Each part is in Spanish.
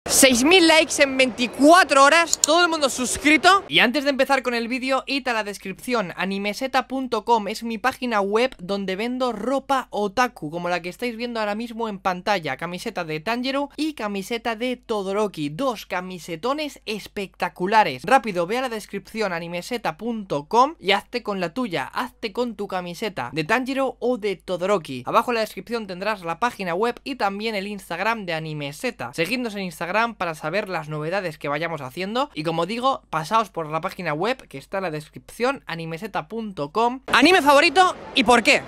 6.000 likes en 24 horas, todo el mundo suscrito. Y antes de empezar con el vídeo, id a la descripción. Animeseta.com es mi página web donde vendo ropa otaku, como la que estáis viendo ahora mismo en pantalla. Camiseta de Tanjiro y camiseta de Todoroki, dos camisetones espectaculares. Rápido, ve a la descripción animeseta.com y hazte con la tuya, hazte con tu camiseta de Tanjiro o de Todoroki. Abajo en la descripción tendrás la página web y también el Instagram de Animeseta. Seguidnos en Instagram para saber las novedades que vayamos haciendo. Y como digo, pasaos por la página web que está en la descripción, animeseta.com. ¿Anime favorito y por qué?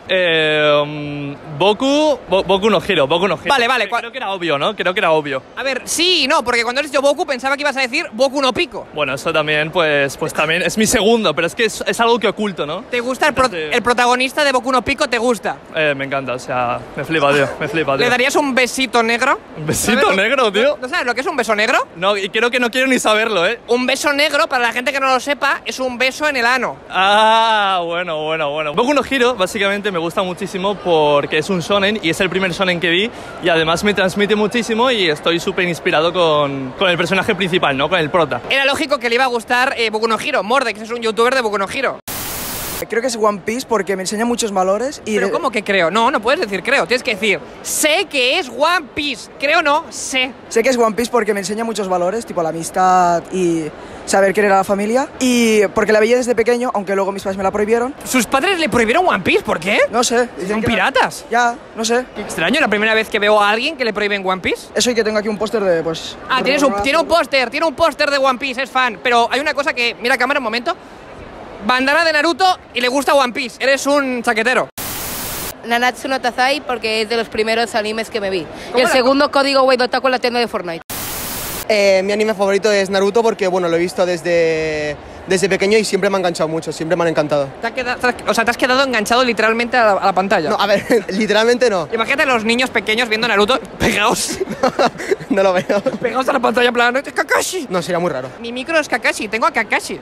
Boku no Hero, Boku no Hero. Vale. Creo que era obvio, ¿no? Creo que era obvio. A ver, sí y no, porque cuando eres yo Boku pensaba que ibas a decir Boku no Pico. Bueno, eso también, pues también es mi segundo, pero es que es algo que oculto, ¿no? ¿Te gusta el protagonista de Boku no Pico? ¿Te gusta? Me encanta, o sea, me flipa, tío, me flipa, tío. ¿Le darías un besito negro? ¿Un besito negro, tío? ¿No sabes lo que es un beso negro? No, y creo que no quiero ni saberlo, ¿eh? Un beso negro, para la gente que no lo sepa, es un beso en el ano. Ah, bueno. Boku no Hero, básicamente, me gusta muchísimo porque es un shonen y es el primer shonen que vi y además me transmite muchísimo y estoy súper inspirado con el personaje principal, ¿no? Con el prota. Era lógico que le iba a gustar Boku no Hero. Mordex es un youtuber de Boku no Hero. Creo que es One Piece porque me enseña muchos valores y... ¿Pero cómo que creo? No puedes decir creo, tienes que decir sé que es One Piece. Creo no, sé. Sé que es One Piece porque me enseña muchos valores, tipo la amistad y saber querer a la familia. Y porque la veía desde pequeño, aunque luego mis padres me la prohibieron. ¿Sus padres le prohibieron One Piece? ¿Por qué? No sé. ¿Son piratas? Ya, no sé. Qué extraño, la primera vez que veo a alguien que le prohíben One Piece. Eso y que tengo aquí un póster de, pues... Ah, tiene un póster de One Piece, es fan. Pero hay una cosa que... Mira cámara un momento. Bandana de Naruto y le gusta One Piece. Eres un chaquetero. Nanatsu no Taizai porque es de los primeros animes que me vi. Y el segundo código Wade Otaku en la tienda de Fortnite. Mi anime favorito es Naruto porque, bueno, lo he visto desde pequeño y siempre me ha enganchado mucho, siempre me han encantado. ¿Te has quedado enganchado literalmente a la pantalla? No, a ver, literalmente no. Imagínate a los niños pequeños viendo Naruto pegados. No lo veo. Pegados a la pantalla en plan, ¡es Kakashi! No, sería muy raro. Mi micro es Kakashi, tengo a Kakashi.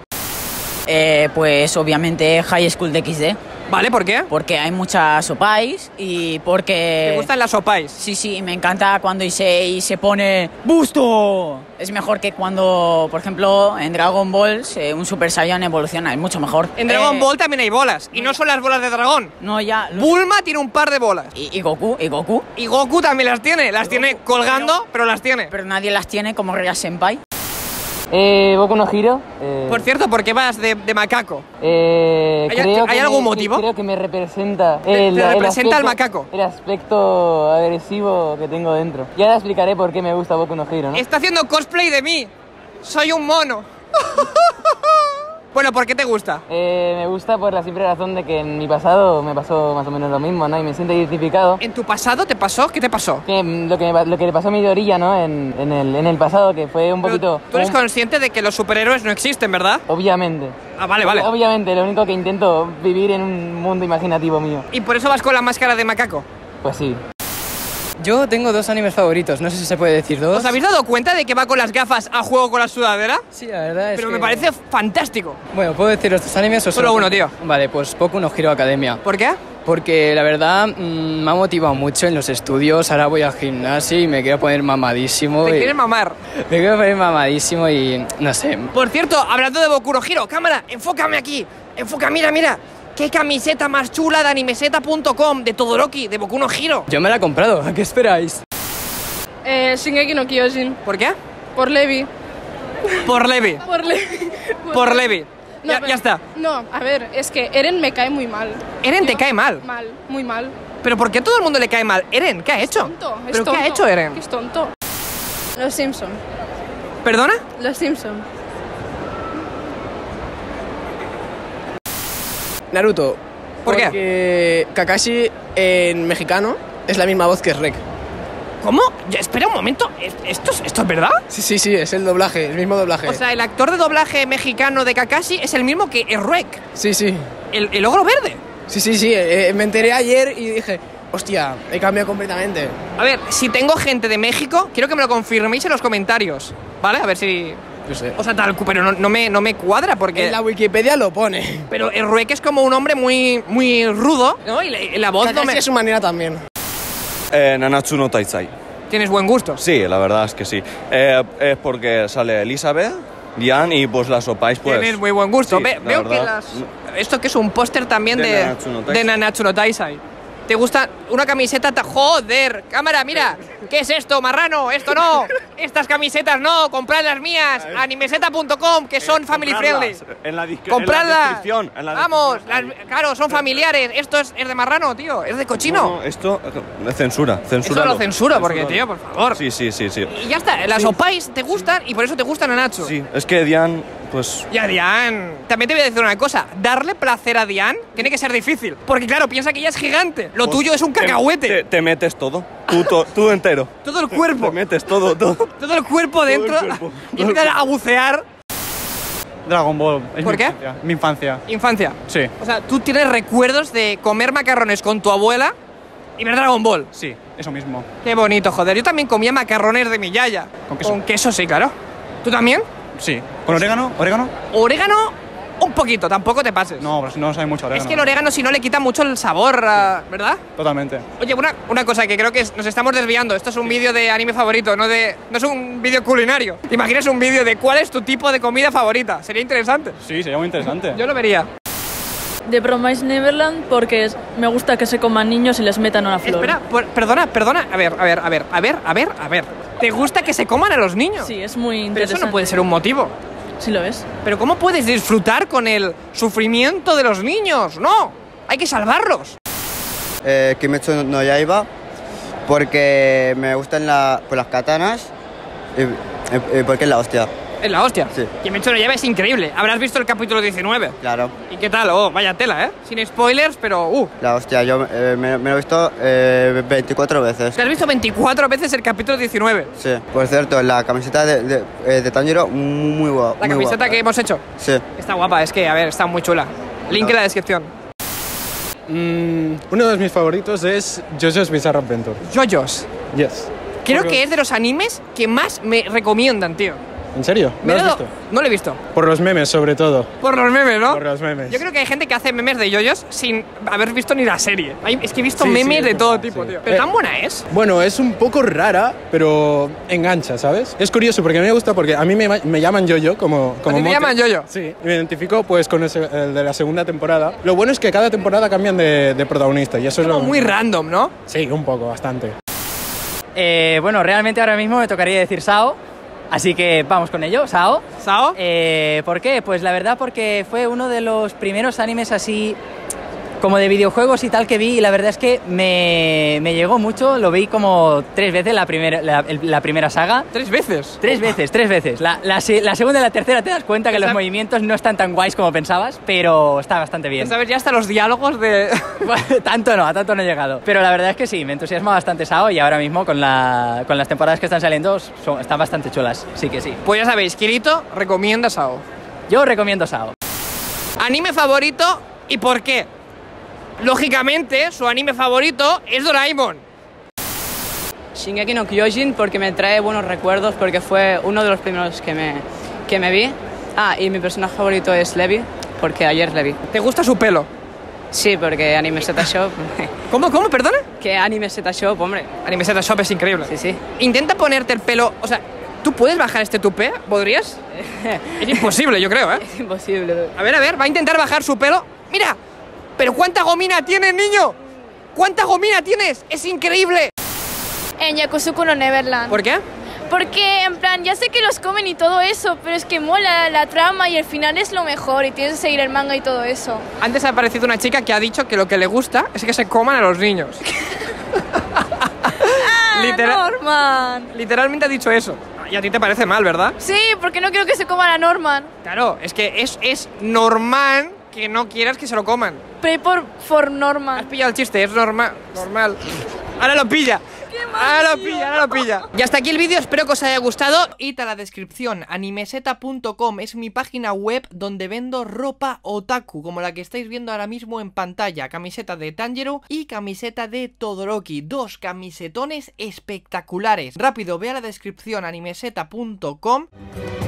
Pues obviamente High School de XD. Vale, ¿por qué? Porque hay muchas opais y porque... ¿Te gustan las opais? Sí, me encanta cuando Issei se pone ¡Busto! Es mejor que cuando, por ejemplo, en Dragon Ball un Super Saiyan evoluciona, es mucho mejor. En Dragon Ball también hay bolas, y no son las bolas de dragón. No, ya... Bulma tiene un par de bolas. Y Goku. Y Goku también las tiene colgando, pero las tiene. Pero nadie las tiene como Rya Senpai. Boku no Hero. Por cierto, ¿por qué vas de macaco? ¿Hay algún motivo? Creo que me representa. Te representa al macaco. El aspecto agresivo que tengo dentro. Y ahora explicaré por qué me gusta Boku no Hero, ¿no? Está haciendo cosplay de mí. Soy un mono. Bueno, ¿por qué te gusta? Me gusta por la simple razón de que en mi pasado me pasó más o menos lo mismo, ¿no? Y me siento identificado. ¿En tu pasado te pasó? ¿Qué te pasó? Que lo que le pasó a mi Midoriya, ¿no? En el pasado, que fue un poquito... Tú eres consciente de que los superhéroes no existen, ¿verdad? Obviamente. Ah, vale. Obviamente, lo único que intento vivir en un mundo imaginativo mío. ¿Y por eso vas con la máscara de macaco? Pues sí. Yo tengo dos animes favoritos, no sé si se puede decir dos. ¿Os habéis dado cuenta de que va con las gafas a juego con la sudadera? Sí, la verdad es Pero que... me parece fantástico. Bueno, ¿puedo decir los dos animes o solo uno, tío? Vale, pues Boku no Hero Academia. ¿Por qué? Porque la verdad me ha motivado mucho en los estudios, ahora voy al gimnasio y me quiero poner mamadísimo. ¿Te quieres mamar? Me quiero poner mamadísimo y no sé. Por cierto, hablando de Boku no Hero, cámara, enfócame aquí. Mira. ¿Qué camiseta más chula de animeseta.com, de Todoroki, de Boku no Hero? Yo me la he comprado, ¿a qué esperáis? Shingeki no Kyojin. ¿Por qué? Por Levi. Por Levi. Por Levi. No, ya está. No, a ver, es que Eren me cae muy mal. ¿Eren te cae mal? Mal, muy mal. ¿Pero por qué a todo el mundo le cae mal? ¿Eren? ¿Qué ha hecho? Es ¿Pero tonto. qué ha hecho Eren? Es tonto. Los Simpson. ¿Perdona? Los Simpson. Naruto. ¿Por qué? Porque Kakashi en mexicano es la misma voz que Rek. ¿Cómo? Espera un momento, ¿esto es verdad? Sí, es el doblaje, el mismo doblaje. O sea, el actor de doblaje mexicano de Kakashi es el mismo que Errek. Sí. ¿El ogro verde? Sí, me enteré ayer y dije, hostia, he cambiado completamente. A ver, si tengo gente de México, quiero que me lo confirméis en los comentarios, ¿vale? A ver si... Yo sé. O sea, tal, pero no me cuadra porque... En la Wikipedia lo pone. Pero Errek es como un hombre muy rudo, ¿no? Y la voz Kakashi no me... es su manera también. Nanatsu no Taizai. Tienes buen gusto. Sí, la verdad es que sí. Es porque sale Elizabeth, Diane y pues las opais pues... Tienes muy buen gusto. Sí, Veo que esto que es un póster también de Nanatsu no Taizai. ¿Te gusta una camiseta? ¡Joder! Cámara, mira. ¿Qué es esto, marrano? Esto no. Estas camisetas no. Comprad las mías. Animeseta.com, que son family friendly. Compradlas. Vamos. Claro, son familiares. Esto es de marrano, tío. Es de cochino. No, esto es censura. Esto lo censuro porque, tío, por favor. Sí. Y ya está. Las opais te gustan y por eso te gusta Nanatsu. Sí, es que Diane, pues... Y a Diane... También te voy a decir una cosa. Darle placer a Diane tiene que ser difícil. Porque, claro, piensa que ella es gigante. Lo tuyo es un cacahuete. Te metes todo. Tú entero. Todo el cuerpo. Te metes todo. Todo el cuerpo dentro. Y empiezas a bucear. Dragon Ball. ¿Por qué? Mi infancia. ¿Infancia? Sí. O sea, tú tienes recuerdos de comer macarrones con tu abuela y ver Dragon Ball. Sí, eso mismo. Qué bonito, joder. Yo también comía macarrones de mi yaya. ¿Con queso? Con queso, sí, claro. ¿Tú también? Sí. ¿Con orégano? Orégano, un poquito, tampoco te pases. No, pues no sabe mucho orégano. Es que el orégano si no le quita mucho el sabor, ¿verdad? Totalmente. Oye, una cosa que creo que nos estamos desviando. Esto es un vídeo de anime favorito, no es un vídeo culinario. ¿Te imaginas un vídeo de cuál es tu tipo de comida favorita? Sería interesante. Sí, sería muy interesante. Yo lo vería. The Promised Neverland porque me gusta que se coman niños y les metan una flor. Espera, perdona. A ver. ¿Te gusta que se coman a los niños? Sí, es muy interesante. Pero eso no puede ser un motivo. Sí lo ves. Pero ¿cómo puedes disfrutar con el sufrimiento de los niños? No, hay que salvarlos. Kimetsu no Yaiba porque me gustan las katanas y porque es la hostia. Es la hostia. Sí. Kimetsu no Yaiba es increíble. Habrás visto el capítulo 19. Claro. ¿Y qué tal? Oh, vaya tela, ¿eh? Sin spoilers, pero La hostia, yo me lo he visto 24 veces. ¿Te has visto 24 veces el capítulo 19? Sí. Por cierto, la camiseta de Tanjiro, muy guapa. La camiseta que hemos hecho. Sí. Está guapa, es que, a ver, está muy chula. Link en la descripción. Uno de mis favoritos es JoJo's Bizarre Adventure. JoJo's. Yes. Creo que es de los animes que más me recomiendan, tío. ¿En serio? ¿No lo has visto? No lo he visto. Por los memes, sobre todo. Por los memes, ¿no? Por los memes. Yo creo que hay gente que hace memes de yoyos sin haber visto ni la serie. Es que he visto memes de todo tipo, tío. Pero tan buena es. Bueno, es un poco rara, pero engancha, ¿sabes? Es curioso porque a mí me gusta porque a mí me llaman Yoyo como ¿A ti te llaman Yoyo? Sí. Me identifico pues con el de la segunda temporada. Lo bueno es que cada temporada cambian de protagonista y eso es como muy random, ¿no? Sí, un poco, bastante. Bueno, realmente ahora mismo me tocaría decir Sao. Así que vamos con ello, Sao. ¿Sao? ¿Por qué? Pues la verdad porque fue uno de los primeros animes así como de videojuegos y tal que vi y la verdad es que me llegó mucho, lo vi como 3 veces la primera saga. ¿3 veces? 3 veces. La segunda y la tercera te das cuenta que los movimientos no están tan guays como pensabas, pero está bastante bien. ¿Sabes ya hasta los diálogos de...? Bueno, a tanto no he llegado. Pero la verdad es que sí, me entusiasma bastante Sao y ahora mismo con las temporadas que están saliendo están bastante chulas, sí que sí. Pues ya sabéis, Kirito recomienda Sao. Yo recomiendo Sao. ¿Anime favorito y por qué? Lógicamente, su anime favorito es Doraemon. Shingeki no Kyojin porque me trae buenos recuerdos, porque fue uno de los primeros que me vi. Y mi personaje favorito es Levi, porque ayer le vi. ¿Te gusta su pelo? Sí, porque Anime Zeta Shop... ¿Cómo? ¿Perdona? Que Anime Zeta Shop, hombre. Anime Zeta Shop es increíble. Sí. Intenta ponerte el pelo... O sea, ¿tú puedes bajar este tupé? ¿Podrías? Es imposible, yo creo, ¿eh? Es imposible. A ver, va a intentar bajar su pelo. ¡Mira! ¿Pero cuánta gomina tienes, niño? ¿Cuánta gomina tienes? ¡Es increíble! En Yakusoku no Neverland. ¿Por qué? Porque, en plan, ya sé que los comen y todo eso, pero es que mola la trama y el final es lo mejor y tienes que seguir el manga y todo eso. Antes ha aparecido una chica que ha dicho que lo que le gusta es que se coman a los niños. Norman. Literalmente ha dicho eso. Y a ti te parece mal, ¿verdad? Sí, porque no quiero que se coman a Norman. Claro, es que es normal que no quieras que se lo coman. Pray for Norman. Has pillado el chiste, es normal. Ahora lo pilla. Ahora lo pilla. Y hasta aquí el vídeo, espero que os haya gustado. Id a la descripción, animeseta.com es mi página web donde vendo ropa otaku, como la que estáis viendo ahora mismo en pantalla. Camiseta de Tanjiro y camiseta de Todoroki, 2 camisetones espectaculares. Rápido, ve a la descripción, animeseta.com.